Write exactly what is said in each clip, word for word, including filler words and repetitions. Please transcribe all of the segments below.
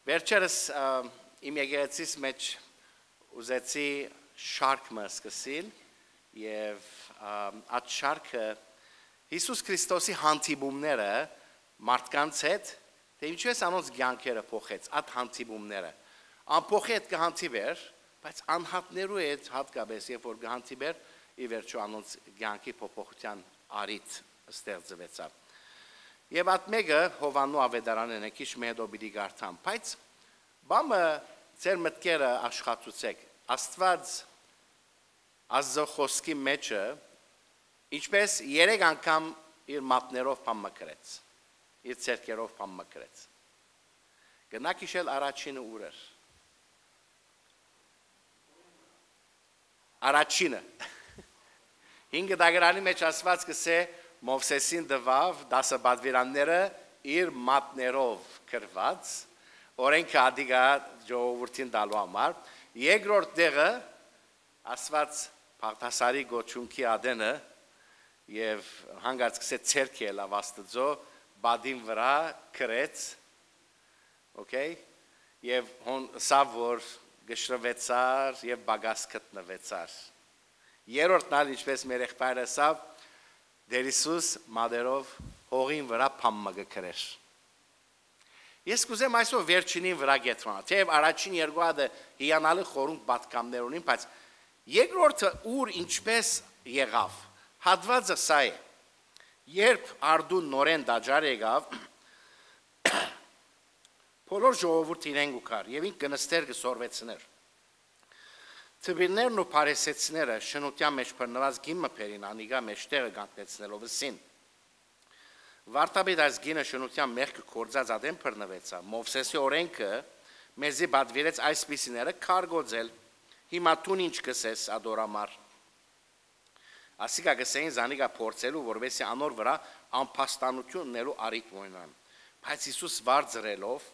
Վերջերս իմ եկեղեցիս մեջ ուզեցի շարքը սկսել եւ այդ շարքը Հիսուս Քրիստոսի հանդիպումները մարդկանց հետ թե ինչու է անոնց կյանքերը փոխեց այդ հանդիպումները անփոխի հետ կհանդիպեր բայց անհատներու հետ հատկապես երբ որ կհանդիպեր ի վերջո անոնց կյանքի փոփոխության արիթ ստեղծվեցավ եւ այդ մեկը Հովանու ավետարանն է քիչ մեդո բիդի գարտամ բայց բամը ծեր մտքերը աշխատուցեք Աստված Աստծո խոսքի մեջը ինչպես երեք անգամ իր մատներով փամմկրեց իր ցերկերով փամմկրեց գնակիշել առաջինը ուր էր առաջինը հինգ դագրանի մեջ ասված կսե Մովսեսին դվավ դասը բադվիրանները իր մատներով կրված օրենքը ադիգա ժողովրդին տալու համար երկրորդ տեղը ասված Պաղտասարի գոչունքի ադենը եւ հանգած կսե ցերկել ավաստծո բադին վրա կրեց okay եւ հոն սավոր գշրվեցար եւ բագաս կտնվեցար երրորդն ալ ինչպես մեր եղբայրը ասավ Դեր Հիսուս մադերով հողին վրա փամմը կրեր Ես կուզեմ այսօր վերջինին վրա գետրոնալ թեև առաջին երկու հատը հիանալի խորունկ պատկամներ ունին բայց երկրորդը ուր ինչպես եղավ հատվածը սա է երբ արդուն նորեն դաջար եղավ բոլոր ժողովուրդը իրեն գուքար եւ ինք կնստեր կսորվեցներ Թվիրներն ու փարեսեցիները շնության մեջ բռնված գինը փերին անիգա մեջտեղը գանտնեցնելով սին Վարտաբեդ այս գինը շնության մեղքը կործած ադեմ բռնվեցա Մովսեսի օրենքը մեզի բադվիրեց այսպիսիները քարգոծել հիմա տուն ինչ կսես ադորամար Ասիկա գսեին զանիգա փորձելու որովհետեւ անոր վրա անփաստանություն նելու արիք ունենան բայց Հիսուս վարձրելով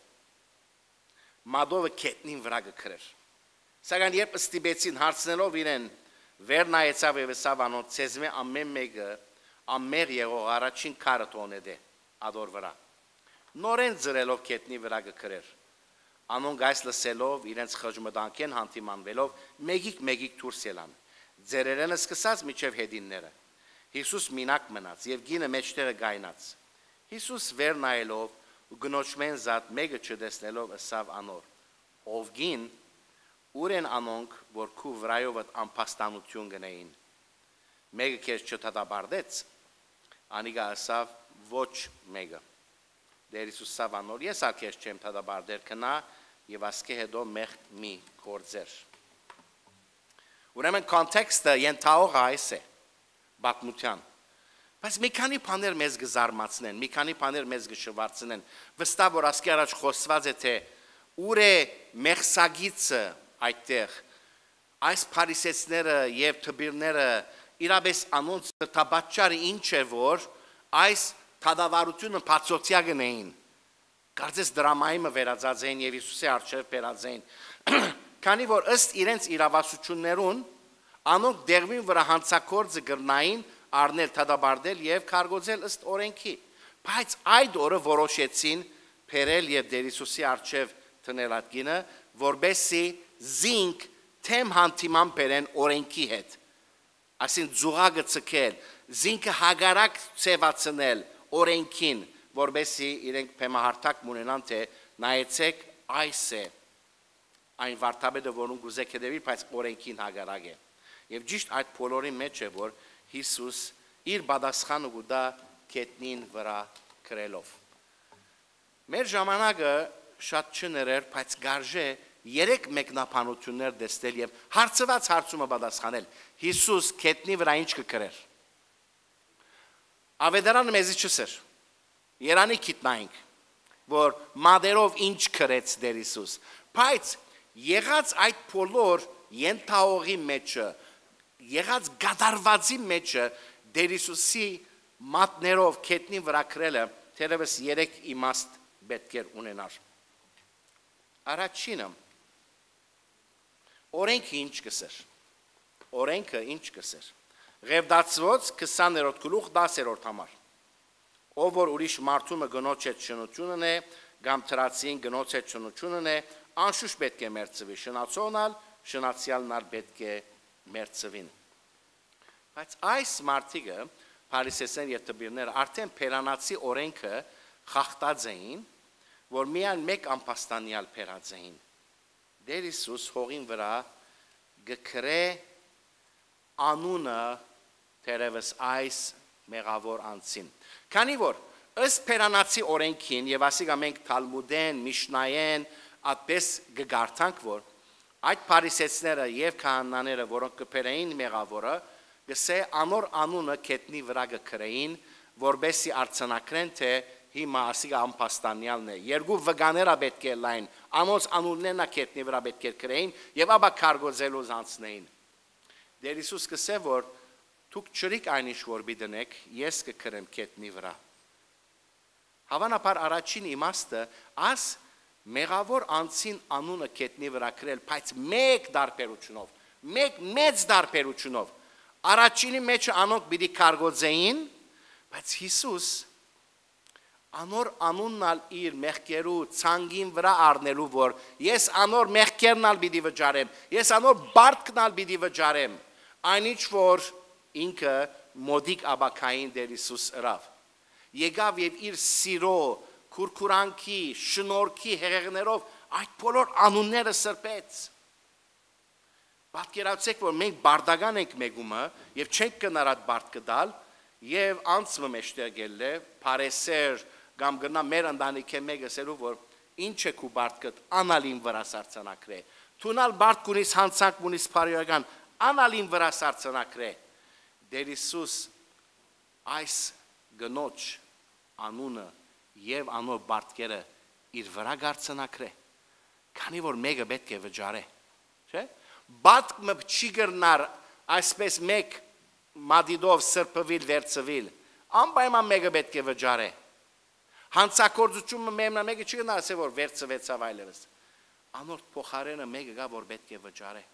մադովը կետնին վրա գքրեր Սակայն երբ ստիպեցին հարցնելով իրեն վեր նայեցավ եւ ասավ անոնց ցեզմե ամեն մեկը ամեր եղող առաջին քարը տոնեդե ադոր վրա նորեն ծրելով կետնի վրա գքրեր անոնք այս լսելով իրենց խժմտանքեն հանդիմանվելով մեգիկ մեգիկ դուրս ելան ձերերենը սկսած միջև հետինները Հիսուս մինակ մնաց եւ գինը մեջտեղը գայնած Հիսուս վեր նայելով ու գնոջմեն զատ մեկը չտեսնելով ասավ անոր ով գին Ուր են անոնք, որ քու վրայով անփաստանություն գնեին։ Մեկը քեզ չդատաբարդեց, անիգա ասավ ոչ մեկը։ Դեր Հիսուս սավանոր ես ալ քեզ չեմ դատաբարդեր կնա եւ ասկե հետո մեղ մի կործեր։ Ուրեմն կոնտեքստը ենթահող այս է բացմության։ Բայց մի քանի բաներ մեզ կզարմացնեն, մի քանի բաներ մեզ կշվարցնեն։ Վստահ որ ասկե առաջ խոսված է թե ուր է մեղսագիծը այդտեղ այս փարիսեցիները եւ թբիրները իրապես անոնց տաբաճարը ինչ է որ այս թադավարությունը բացօթյա գնային կարծես դրամայը վերածած էին եւ Հիսուսի արչեւ բերած էին քանի որ ըստ իրենց իրավասություններուն անոնք դերվին վրա հանցակորձը գրնային առնել թադաբարդել եւ քարգոծել ըստ օրենքի բայց այդ օրը որոշեցին փերել եւ Տեր Հիսուսի արչեւ տնել այդ գինը որբեսի զինք թեմ հանդիման բերեն օրենքի հետ ասին զուղագը ցկել զինքը հագարակ ծեվացնել օրենքին որբեսի իրենք փեմահարտակ մունենան թե նայեցեք այս է այն վարտաբեդը որոնք ուզեք հետևի բայց օրենքին հագարակ է եւ ճիշտ այդ բոլորի մեջ է որ Հիսուս իր բադասխանը գուտա կետնին վրա կրելով մեր ժամանակը շատ չներեր բայց գարժե երեք մեկնաբանություններ դստել եւ հարցված հարցումը պատասխանել Հիսուս կետնի վրա ինչ կկրեր Ավետարանը մեզի չսեր Երանի գիտնայինք որ մադերով ինչ կրեց Տեր Հիսուս բայց եղած այդ բոլոր ենթահողի մեջը եղած գադարվածի մեջը Տեր Հիսուսի մատներով կետնի վրա կրելը թերևս երեք իմաստ պետք է ունենար Առաջինը Օրենքը ինչ կսեր Օրենքը ինչ կսեր Ղևտացված քսաներորդ գլուխ դասերորդ համար Ով որ ուրիշ մարդումը գնոջ հետ շնությունն է գամ տրացին գնոց հետ շնությունն է, անշուշտ պետք է մերձվի, շնացոնալ, շնացյալնալ պետք է մերձվին։ Բայց այս մարդիկը, փարիսեցիներ եւ տբիրները արդեն փերանացի օրենքը խախտած էին, որ միայն մեկ ամպաստանյալ փերած էին։ Դեր Հիսուս հողին վրա գկրե անունը թերևս այս մեղավոր անձին։ Քանի որ ըստ փերանացի օրենքին եւ ասիկա մենք Թալմուդեն, Միշնայեն այդպես գգարտանք, որ այդ փարիսեցիները եւ քահանաները, որոնք կփերեին մեղավորը, գսե անոր անունը կետնի վրա գկրեին, որբեսի արցանակրեն թե հիմա ասիկա ամպաստանյալն է։ Երկու վգաները պետք է լայն, անոնց անուններն է կետնի վրա պետք է գրեին եւ ապա քարգոզելով անցնեին։ Դեր Հիսուս կսե որ դուք ճրիկ այնիշ որ բիդնեք, ես կգրեմ կետնի վրա։ Հավանաբար առաջին իմաստը աս մեղավոր անձին անունը կետնի վրա գրել, բայց մեկ դարբերությունով, մեկ մեծ դարբերությունով։ Առաջինի մեջը անոնք պիտի քարգոզեին, բայց Հիսուս անոր անուննալ իր մեղքերու ցանգին վրա առնելու որ ես անոր մեղքերնալ պիտի վճարեմ, ես անոր բարդքնալ պիտի վճարեմ, այնինչ որ ինքը մոդիկ աբակային Տեր Հիսուս ըրավ։ Եկավ եւ իր սիրո, քուրքուրանքի, շնորհքի հեղեղներով այդ բոլոր անունները սրբեց։ Պատկերացեք, որ մենք բարդական ենք մեգումը եւ չենք կնար այդ բարդ կդալ եւ անցումը մեջտեղ գելը փարեսեր կամ գնա մեր ընտանիքի մեկը ասելու որ ինչ է քու բարդկդ անալին վրա սարցանակրե թունալ բարդ կունիս հանցանք մունիս փարիական անալին վրա սարցանակրե Տեր Հիսուս այս գնոջ անունը եւ անոր բարդկերը իր վրա գարցանակրե քանի որ մեկը պետք է վճարե չէ Բատկը չի գրնար այսպես մեկ մադիդով սրբվիլ վերցվիլ անպայման մեկը պետք է վճարե հանցակործությունը մեմնա մեկը չի գնար ասե որ վերցվեցավ այլևս անորդ փոխարենը մեկը գա որ պետք է վճարե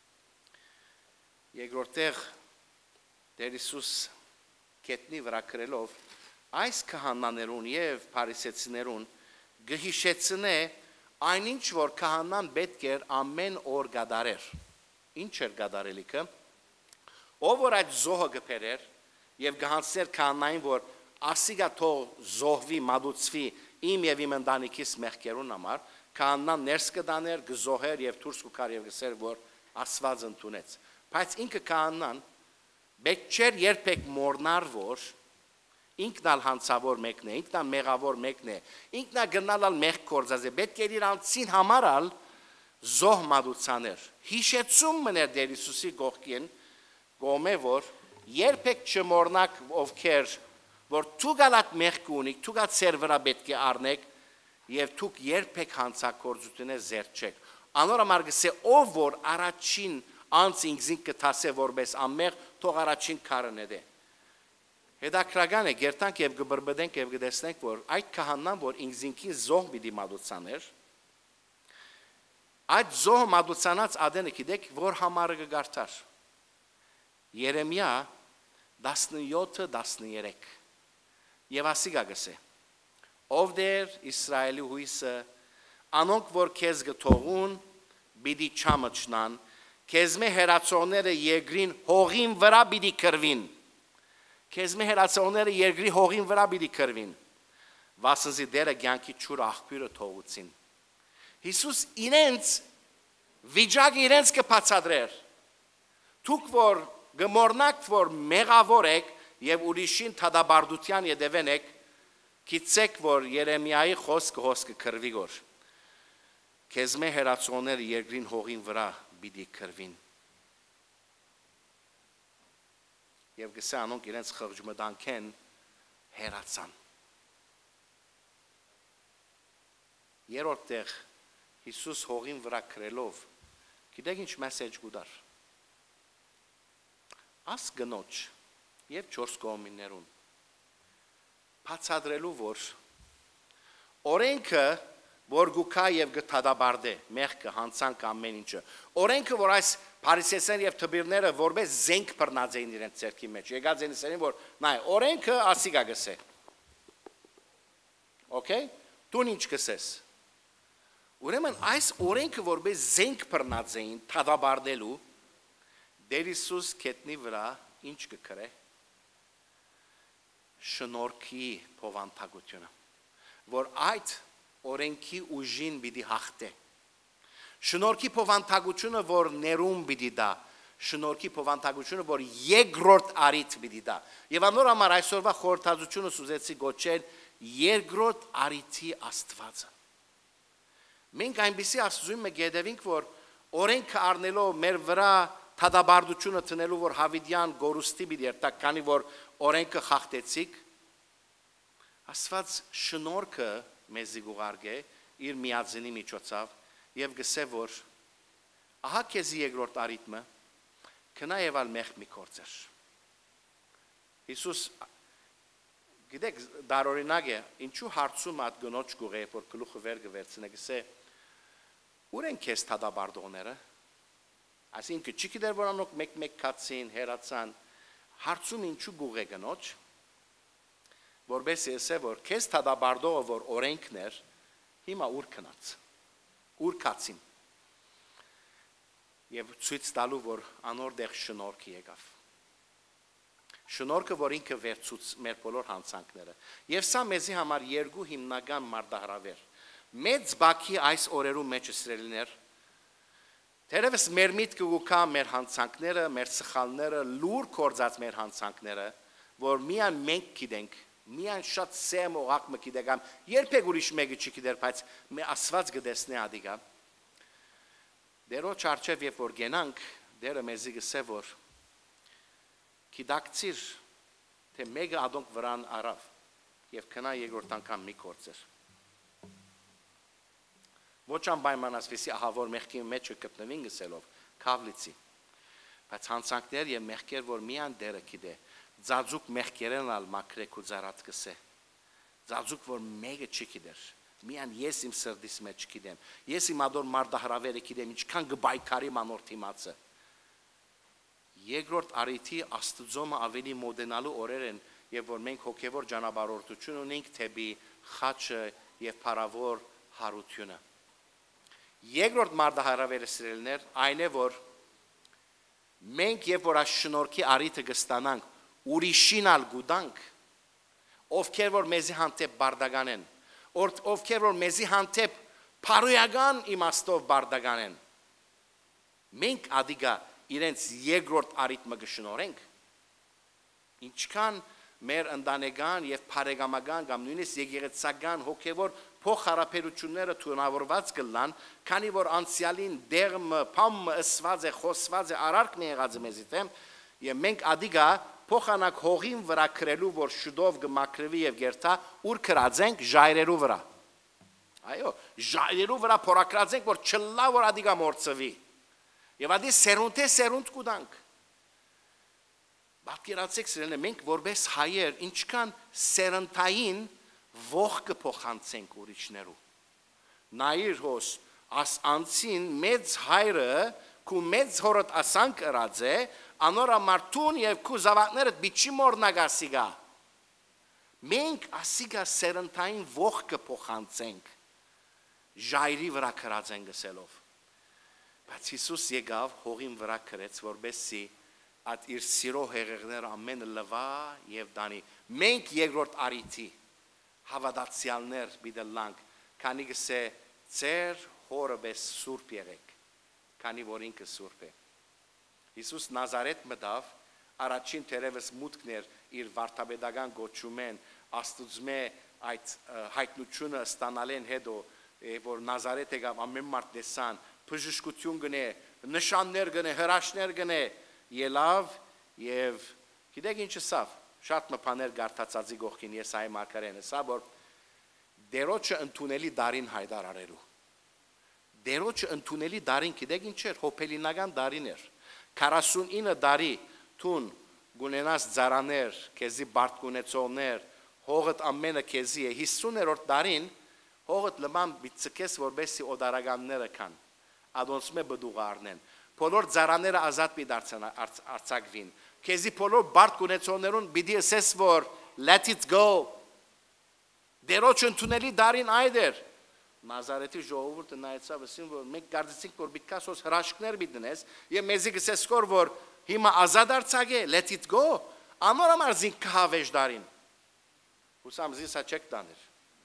երկրորդեղ Տեր Հիսուս կետնի վրա գրելով այս քահանաներուն եւ փարիսեցիներուն գհիշեցնե այնինչ որ քահանան պետք էր ամեն օր գադարեր Ինչ էր գադարելիքը, ով որ այդ զոհը գպերեր և գհանցներ քահանային, որ ասիգա թող զոհվի, մադուցվի իմ և իմ ընտանիքիս մեղքերուն համար, քահանան ներս կդաներ, գզոհեր և դուրս կգար և գսեր, որ Աստված ընդունեց։ Բայց ինքը քահանան պետք չէր երբեք մոռնար, որ ինքն ալ հանցավոր մեկն է, ինքն ալ մեղավոր մեկն է, ինքն ալ գնալ մեղք կործած է, պետք էր իր անձին համար ալ զոհ մադուցաներ հիշեցում մներ Տեր Հիսուսի գողքին գոմե որ երբեք չմոռնաք ովքեր որ դուք ալատ մեղք ունիք դուք ալ ծեր վրա պետք է առնեք եւ դուք երբեք հանցակործությունը զերչեք անորոմար գսե ով որ առաջին անց ինքզին կտասե որպես ամեղ թող առաջին քարն է հետաքրական է գերտանք եւ գբրբդենք եւ գտեսնենք որ այդ քահանան որ ինքզինքին զոհ պիտի մադուցաներ Այդ զոհը մադուցանած ադենը գիտեք, որ համարը կգարտար։ Երեմիա տասնյոթ տասներեք Եվ ասիկա գսե, ով դեր Իսրայելի հույսը, անոնք որ քեզ գթողուն, բիդի չամչնան, քեզ մե հերացողները երկրին հողին վրա բիդի կրվին, քեզ մե հերացողները երկրի հողին վրա բիդի կրվին, վասնզի դերը գյանքի չուր աղբյուրը թողուցին։ Հիսուս իրենց վիճակը իրենց կբացատրեր։ Դուք որ գմորնակ որ մեղավոր եք եւ ուրիշին թադաբարդության յետևեն եք, գիտեք որ Երեմիայի խոսքը խոսքը քրվի գոր։ Քեզ մե հերացողները երկրին հողին վրա պիտի քրվին։ Եվ գսե անոնք իրենց խղճմտանքեն հերացան։ Երրորդ տեղ Հիսուս հողին վրա քրելով, գիտեք ինչ մեսեջ գուդար։ Աս գնոջ եւ չորս կողմիներուն բացատրելու որ օրենքը որ գուքա եւ գտադաբարդե մեղքը հանցանք ամեն ինչը օրենքը որ այս փարիսեցիներ եւ թբիրները որպես զենք բռնած էին իրենց ցերքի մեջ եկած են ասեն որ նայ օրենքը ասիգա գսե Okay Դու ինչ կսես։ Ուրեմն այս օրենքը որպես զենք բռնած էին թադաբարդելու Տեր Հիսուս գետնի վրա ինչ կկրե շնորհքի փոխանցությունը որ այդ օրենքի ուժին պիտի հաղթե շնորհքի փոխանցությունը որ ներում պիտի դա շնորհքի փոխանցությունը որ երկրորդ արիթ պիտի դա եւ անոր համար այսօրվա խորհրդածությունը սուզեցի գոչել երկրորդ արիթի Աստվածը մենք այնպեսի աստծույն մենք գետևինք որ օրենքը առնելով մեր վրա թադաբարդությունը տնելու որ Հավիդյան գորուստի պիտի երտակ քանի որ օրենքը խախտեցիք Աստված շնորհքը մեզի գուղարկե իր միածնի միջոցով եւ գսե որ ահա քեզի երկրորդ արիթմը կնա եւ ալ մեղ մի կորցեր Հիսուս գիտեք դարօրինակ է ինչու հարցում at գնոջ գուղե որ գլուխը վեր գվերցնե գսե ուր են քեզ թադաբարդողները Այսինքն չի գիտեր որ անոք մեկ-մեկ կացին, հերացան, հարցում ինչու գուղ է գնոջ, որպես եսե որ քեզ թադաբարդողը որ օրենքներ, հիմա ուր կնաց, ուր կացին, և ցույց տալու որ անոր դեղ շնորհք եկավ, շնորհքը որ ինքը վերցուց մեր բոլոր հանցանքները, և սա մեզի համար երկու հիմնական մարտահրավեր, մեծ բակի այս օրերու մեջ իսրելիներ, Թերևս մեր միտքը գուկա մեր հանցանքները, մեր սխալները, լուր կործած մեր հանցանքները, որ միան մենք գիտենք, միան շատ սեմ օղակ մը գիտեկամ, երբեք ուրիշ մեկը չգիտեր, բայց մի Աստված գտեսնի ադիգա։ Դերոջ արջև երբ որ գենանք, դերը մեզի գսե որ գիտակցիր, թե մեկը ադոնք վրան արավ, և կնա երկրորդ անգամ մի կործեր։ Ոչ անպայմանացվիսի ահավոր մեղքի մեջը գտնվին գսելով քավլիցի բայց հանցանքներ եւ մեղքեր որ միան դերը գիտե ձաձուկ մեղքերն ալ մակրեք ու զարած գսե ձաձուկ որ մեկը չգիտեր միան ես իմ սրտիս մեջ գիտեմ ես իմ ադոր մարտահրավերը գիտեմ ինչքան գբայքարի մանոր թիմացը երկրորդ արիթի աստծոմը ավելի մոդենալու օրեր են եւ որ մենք հոգեվոր ճանապարհորդություն ունենք թեպի խաչը եւ փարավոր հարությունը Երկրորդ մարտահրավերը սիրելիներ այն է որ մենք երբ որ այս շնորհքի արիթը կստանանք ուրիշին ալ գուտանք ովքեր որ մեզի հանդեպ բարդական են ովքեր որ մեզի հանդեպ փարոյական իմաստով բարդական են մենք ադիգա իրենց երկրորդ արիթմը կշնորհենք ինչքան մեր ընտանեկան եւ բարեկամական կամ նույնիսկ եկեղեցական հոգեվոր փոխհարաբերությունները թունավորված կլան, քանի որ անցյալին դերմը, փամը ըսված է, խոսված է, արարք մի եղած է մեզի թեմ, եւ մենք ադիգա փոխանակ հողին վրա քրելու, որ շուտով կմաքրվի եւ գերտա, ուր քրածենք ժայրերու վրա։ Այո, ժայրերու վրա փորակրածենք, որ չլա որ ադիգա մորցվի։ Եվ ադի սերունդ է սերունդ կուտանք։ Պատկերացեք սիրելիներ, մենք որպես հայեր ինչքան սերնդային ող կփոխանցենք ուրիշներու։ Նայիր հոս, աս անցին մեծ հայրը, կու մեծ հորդ ասանք ըրած է, անորա մարդուն և կու զավակներըտ բիչի մորնակ ասիգա։ Մենք ասիգա սերնդային ող կփոխանցենք, ժայրի վրա կրած են գսելով։ Բայց Հիսուս եկավ հողին վրա կրեց, որբեսի at իր սիրո հեղեղները ամենը լվա և դանի։ Մենք երկրորդ արիթի հավատացյալներ բիդելանք, քանի գսե ծեր հորը բես սուրպ եղեք, քանի որ ինքը սուրպ է։ Հիսուս Նազարեթ մտավ, առաջին թերևս մուտքներ իր վարդապետական գոչումեն, աստուծմե այդ հայտնությունը ստանալեն հետո, որ Նազարեթ եկավ ամեն մարդ տեսան, բժշկություն գնե, նշաններ գնե, հրաշներ գնե, ելավ և գիտեք ինչը սավ, շատ մպաներ գարտացածի գողքին ես այ մարկարենը, սա որ դերոչը ընդունելի դարին հայդար արելու, դերոչը ընդունելի դարին գիտեք ինչ էր, հոպելինական դարին էր, քառասունինը դարի թուն գունենաս ձարաներ, կեզի բարդ գունեցողներ, հողըտ ամենը կեզի է, հիսուներորդ դարին հողըտ լման բիցկես որբեսի օդարականները կան, ադոնցմե բդուղ արնեն, Բոլոր ձարաները ազատ պի արձակվին, կեզի բոլոր բարդ գունեցողներուն բիդի ասես որ let it go, Դերոջ ընդունելի դարին այդ էր։ Նազարեթի ժողովուրդը նայեցավ, ասին որ մենք կարծեցինք որ Պիտկասոս հրաշքներ բիտնես, եւ մեզի գսես կոր որ հիմա ազատ արցակ է, let it go։ Անոր համար զին կհավեշ դարին։ Ուսամ զիսա չեք տաներ։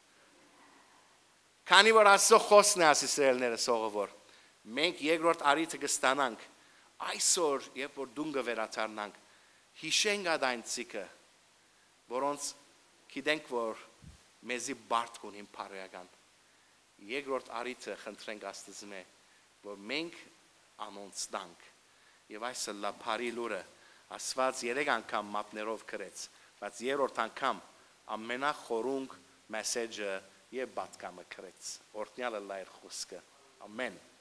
Քանի որ Աստծո խոսքն է ասի Իսրայելները սողովոր, մենք երկրորդ արիթը կստանանք, այսօր երբ որ դուն կվերաթարնանք, հիշենք այդ այն ցիկը, որոնց գիտենք որ մեզի բարդ կունին բարոյական։ Երկրորդ արիթը խնդրենք Աստծմե, որ մենք անոնց տանք։ Եվ այսը լա բարի լուրը Աստված երեք անգամ մատներով գրեց, բայց երրորդ անգամ ամենախորունկ մեսեջը եւ պատկամը գրեց։ Օրտնյալը լայր խոսքը։ Ամեն։